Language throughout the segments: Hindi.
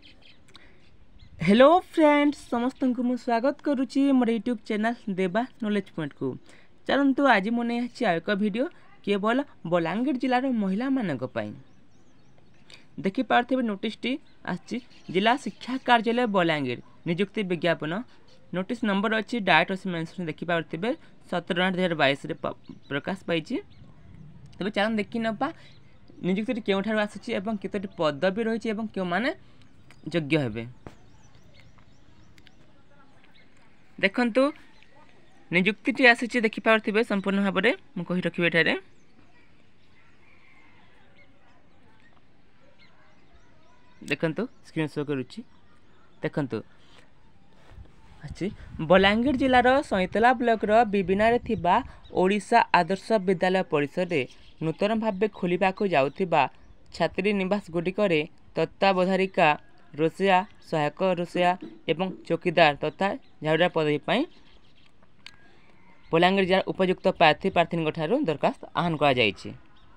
हेलो फ्रेंड्स समस्त को मु स्वागत करुच्ची मोर YouTube channel Deva knowledge point को। चलतु आज मुझे एक वीडियो केवल बलांगीर जिलार महिला मानक पई देखि पार्थिबे नोटिस टी आछि जिला शिक्षा कार्यालय बलांगीर नियुक्ति विज्ञापन नोटिस नंबर अच्छी डायरेक्ट अच्छी मेंशन देखि पार्थिबे 17/8/2022 रे प्रकाश पाइछि। तबे चलन देखि नपा नियुक्ति केउठार आछि एवं केतोटी पदवी रहिछि एवं केउ माने योग्य हेबे। देखंतु नियुक्ति आसी देखिपे संपूर्ण भाव में मुझे रखी एठारे देखंतु स्क्रीन शो करुच्ची। देखंतु अच्छी बलांगीर जिलार सईतला ब्लॉक विबिना रे थिबा ओडिशा आदर्श विद्यालय परिसर रे नूतन भाव खोलिबाकू जाउथिबा छात्री निवास गुडिकरे तत्वावधारिका रोसिया सहायक रोसिया एवं चौकीदार तथा झाड़ुदार पदवी पाई बलांगीर जिला उपयुक्त प्रार्थी दरखास्त आह्वान करा जायछि।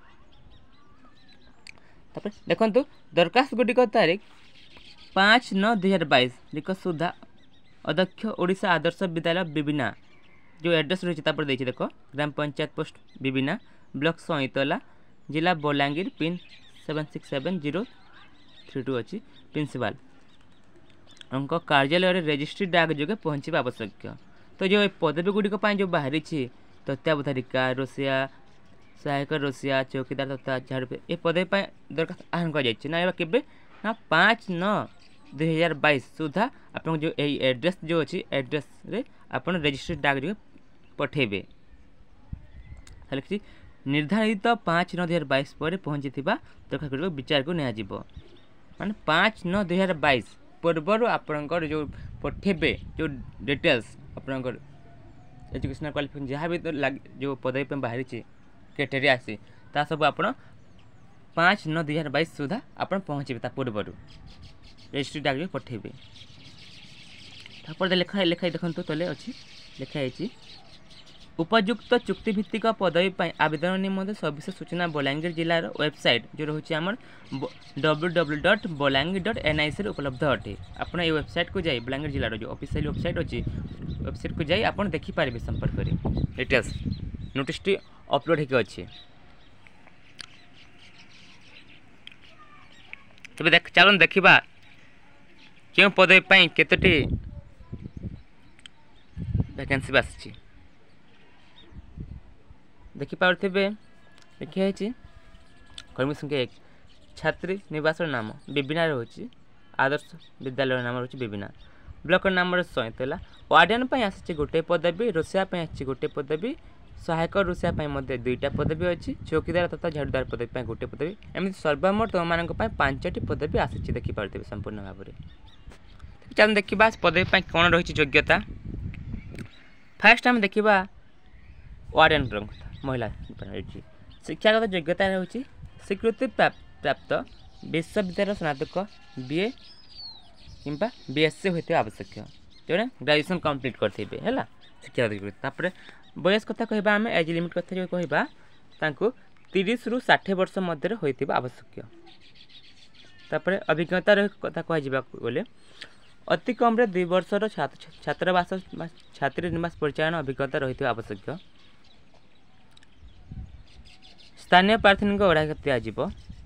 देखंतु दरखास्त गुडिक तारीख 5/9/2022 लिख सुधा अध्यक्ष ओडिशा आदर्श विद्यालय विबिना जो एड्रेस रही देखिए देख ग्राम पंचायत पोस्ट विबिना ब्लॉक सईतला जिला बलांगीर पिन 767032 अच्छी प्रिंसिपल उनका कार्यालय रजिस्ट्री डाक जोगे पहुँचा आवश्यक। तो जो पदवी गुड़िक जो बाहरी तत्वावधारिका रोसिया सहायक रोसिया चौकीदार तथा झाड़ू ये पदवी दरखास्त आह्वान कर 5/9/2022 सुधा आप जो एड्रेस जो अच्छी एड्रेस रे आप रजिस्ट्री डाक जोगे पठेबे। निर्धारित 5/9/2022 पर पहुँची दरखास्त गुड़िक विचार को निया माने 5/9/2022 पूर्वर आपणकर जो पठेबे जो डिटेल्स आपणकर एजुकेशनल क्वालिफिकेशन जहाँ भी तो जो पदवी पे बाहरी क्राइटेरिया आसी ता सब आप 5/9/2022 सुधा आप पहुँचे पूर्वर रजिस्ट्री डाक पठेबे। लेखा लेखा देखते तले अच्छी लिखाई उपयुक्त चुक्तिभित्तिक पदवी आवेदन निमंते सविशेष सूचना बलांगीर जिलार वेबसाइट जो रोचे आम www.balangir.nic उपलब्ध अटे। आप ये वेबसाइट को जाए बलांगीर जिलार जो ऑफिशियल वेबसाइट अच्छी वेबसाइट को जाए आप देखिपारे संपर्क करें डिटेल्स नोटिस टी अपलोड होकर अच्छे। तबे चलन देखा क्यों पदवी केतोटी वैकेंसी आसी देखिपे लिखाई कर्मी संख्या 1 छात्री निवास नाम विबिना रोचे आदर्श विद्यालय नाम रोचे विबिना ब्लॉक नाम सईतला वार्डियन आसी गोटे पदवी रोसिया आसी गोटे पदवी सहायक रोसिया 2टा पदवी अच्छी चौकीदार तथा झाड़ुदार पदवी गोटे पदवी एमती सर्वमोट तुम मान 5टी पदवी आसी देखिपे संपूर्ण भाव में। चल देखा पदवी कौन रही योग्यता फास्ट आम देखा वार्डियन महिला शिक्षागत योग्यता रही स्वीकृति प्राप्त विश्वविद्यालय स्नातक बीए किंबा बीएससी होते आवश्यक जो ग्रेजुएशन कंप्लीट करते है शिक्षागत योग्यता। बयस कथा कहबा आम एज लिमिट कथा जो कहबा 30 ରୁ 60 वर्ष मध्य होइतिबा आवश्यक। तापर अभिज्ञता कथा कह बोले अति कम 2 वर्षर छात्रावास छात्री निवास परिचालन अभिज्ञता रही आवश्यक। स्थानीय प्रार्थी ओढ़ा दिज्व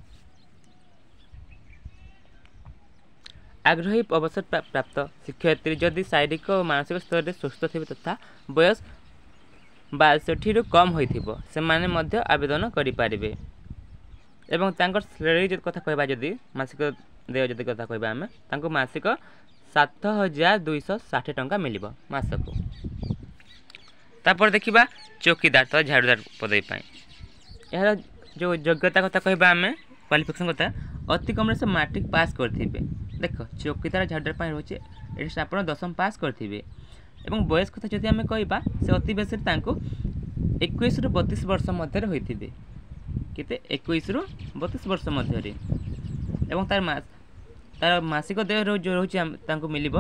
आग्रही अवसर प्राप्त शिक्षयित्री जदि शारीरिक और मानसिक स्तर में सुस्थ थे तथा बयस 62 ରୁ कम होइथिबो सेमाने मध्य आवेदन करिपारिबे एवं तांकर सैलरी कथा कहबा जदि मासिक देय जदि कथा कहबा आमे तांको मासिक 7260 टंका मिलिबो मासको। तापर देखिबा चौकीदार तो झाड़ुदार पदवी यार जो योग्यता कथा कहबा आमे क्वालिफिकेशन कथा अति कम से मैट्रिक पास करथिबे। देख चौकीदार झाड़ुदार रोचे एटा आपण 10वीं पास करथिबे एवं बयस कथा जदि आमे कहबा से अति बेसी तांको 21 ରୁ 32 वर्ष मध्य होइथिबे केते 21 ରୁ 32 वर्ष मध्य एवं तार मासिक देय जो रोचे तांको मिलिबो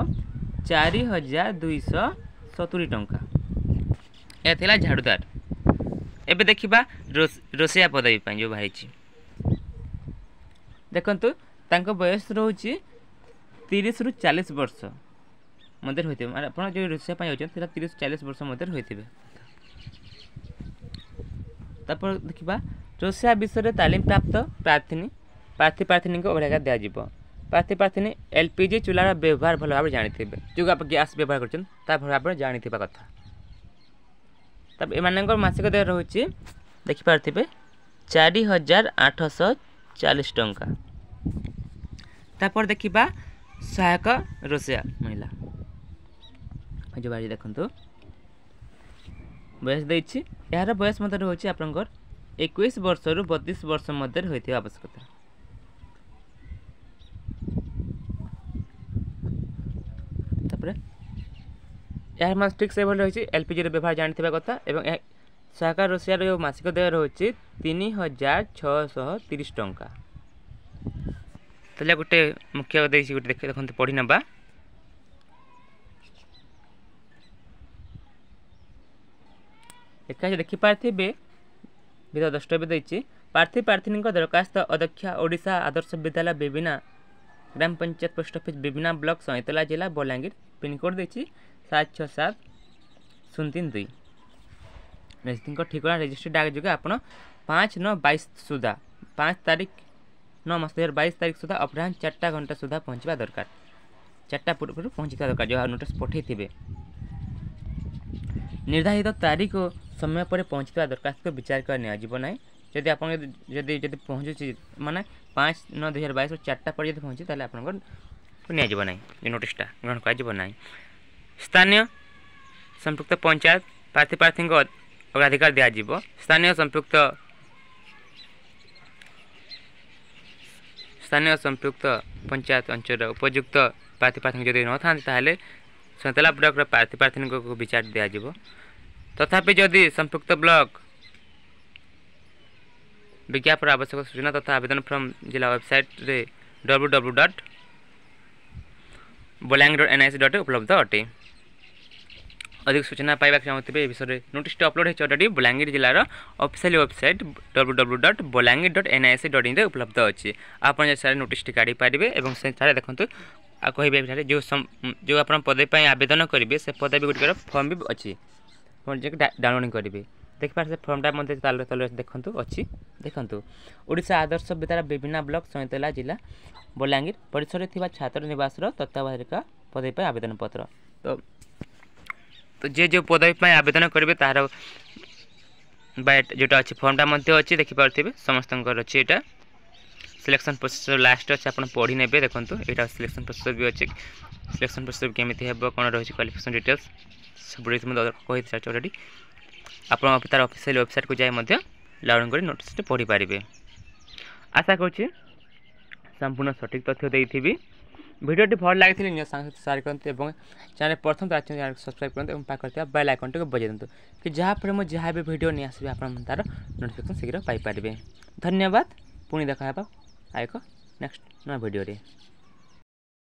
4270 टंका। यह थिला झाड़ुदार। एबे देखिबा रोसिया पदवी जो बाहरी देखंतु तांको बयस रोची 30 ରୁ 40 वर्ष मध्य होते आप जो रोषिया जाऊँ 30 ରୁ 40 वर्ष मध्य होते। तापर देखा रोषिया विषय तालीम प्राप्त प्रार्थी को अग्राधिकार दिज्व। प्रार्थी एलपीजी चूल्हार व्यवहार भल भाव जानी जो आप गैस व्यवहार कर जानी कथा। तब एम मासिक दर रोचे देखिपे 4840 टंका। तापर देखा सहायक रोषिया महिला जो बाड़ी देखो बयस देछि यार बयस मध्य रोचे आपनकर 21 वर्ष रु 32 वर्ष मध्य होती आवश्यकता। यार मास ठीक से रही एलपीजी व्यवहार जानी कथा। एवं सहायक रोषियार जो मासिक देय रोचे 3630 टंका। तो गोटे मुख्य गोटे देख पढ़ी नवा एका देखिपारे विधा द्रष्टव्य देती प्रार्थी दरखास्त अध्यक्ष ओडिशा आदर्श विद्यालय बेबिना ग्राम panchayat post office Bebina block Saintala जिला बलांगीर पिनकोड देती 767032। रेजिस्ट्री ठिकाना रेजिस्ट्री डाक जो आप 5/9/22 सुधा 5 तारीख 9 मास 2022 तारीख सुधा अपराह 4 घंटा सुधा पहुँचवा दरकार। 4टा पूर्व पहुँचा दरकार जो नोटिस पठे निर्धारित तारीख और समय पर पहुँचवा दरखास्त को विचार कर ना जदि आप पहुँचुची माने 5/9/2022 और 4टा पर जब पहुँचे ताले आपन ना नोटिसटा ग्रहण कर। स्थानीय संपृक्त पंचायत प्रार्थी को अग्राधिकार दिज्व। स्थानीय संपृक्त पंचायत अंचल उपयुक्त प्रार्थी जदि न था सैंतला ब्लॉक प्रार्थी को विचार दिज्व। तथापि जदि संपृक्त ब्लॉक विज्ञापन आवश्यक सूचना तथा आवेदन फॉर्म जिला वेबसाइट रे www.bolangir.nic.in उपलब्ध अटे। अधिक सूचना पाइबा चाहूँगे ए विषय नोटिस अपलोड होती बलांगीर जिलार ऑफिशियल वेबसाइट www.bolangir.nic.in उपलब्ध अच्छी। आप नोटिस काढ़ी पारे और देखो कहे जो आप पदवी आवेदन करेंगे से पदवी गुटिकर फॉर्म भी अच्छी डाउनलोड करेंगे देखिपारे से फॉर्मटा मध्य तले देखु अच्छी देखु ओडिशा आदर्श विद्यालय बेबिना ब्लॉक सैंतला जिला बलांगीर परिसर में छात्र निवास तत्वावधायक पदवी आवेदन पत्र। तो जे जो पदवी आवेदन करेंगे तार जोटा अच्छी फॉर्मटा मध्य अच्छी देखिपे समस्त अच्छी यहाँ सिलेक्शन प्रोसेस लास्ट अच्छे आप पढ़ी ने देखो यहाँ सिलेक्शन प्रोसेस भी अच्छे सिलेक्शन प्रोसेस केमी हे कौन रही क्वालिफिकेशन डिटेल्स सब कही सारी अलरेडी आप तार ऑफिशियल वेबसाइट को जाए लॉगिन कर नोटिस पढ़ी पारे। आशा करुँच संपूर्ण सठिक तथ्य देती भिडियोटी भल लगी शेयर करूँ चैनल प्रथम चैनल सब्सक्राइब करूँ पाखे बेल आइकन को बजाई दिंतु कि जहाँफल मुझे जहाँ भी भिडियो नहीं आसबे आप तार नोटिफिकेशन शीघ्र पाइपर। धन्यवाद पुणी देखा आयक नेक्स्ट नया भिडियो।